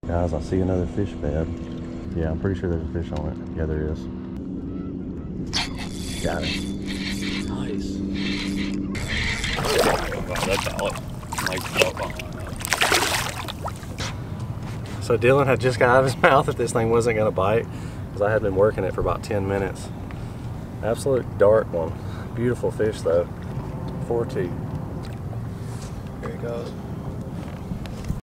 Guys, I see another fish bed. Yeah, I'm pretty sure there's a fish on it. Yeah, there is. Got it. Nice. That's all. Nice buck on. So Dylan had just got out of his mouth if this thing wasn't going to bite, because I had been working it for about 10 minutes. Absolute dark one. Beautiful fish though. 4 teeth. Here he goes.